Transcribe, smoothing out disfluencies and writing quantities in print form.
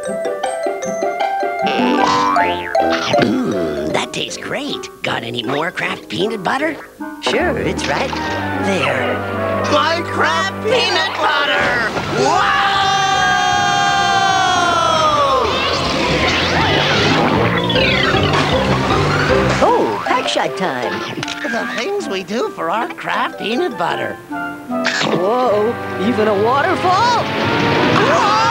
That tastes great. Got any more Kraft peanut butter? Sure, it's right there. My Kraft peanut butter! Wow! Oh, pack shot time. The things we do for our Kraft peanut butter. Whoa, even a waterfall? Whoa!